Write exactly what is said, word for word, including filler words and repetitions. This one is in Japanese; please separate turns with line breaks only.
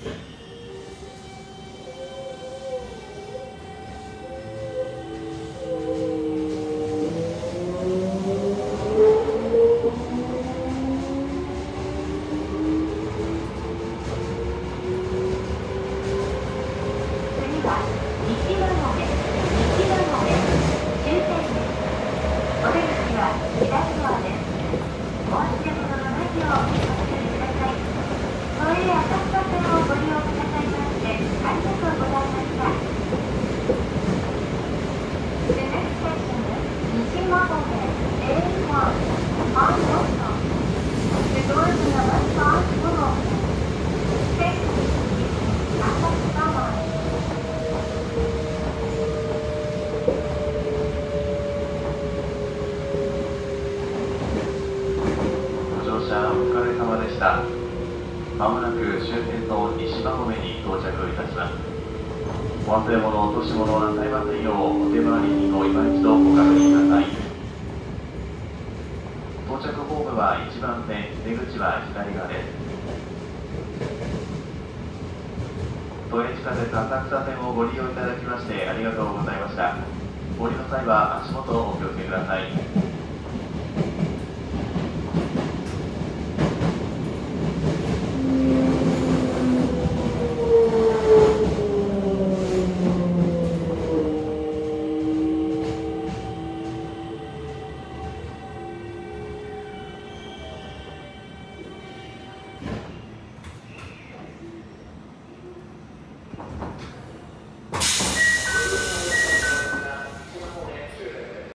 まもなく終点の西馬込に到着いたします。お忘れ物、落とし物はなさいませんよう、お手回りにご今一度ご確認ください。到着ホームはいちばん線、出口は左側です。都営地下鉄浅草線をご利用いただきましてありがとうございました。お降りの際は足元をお気をつけください。
you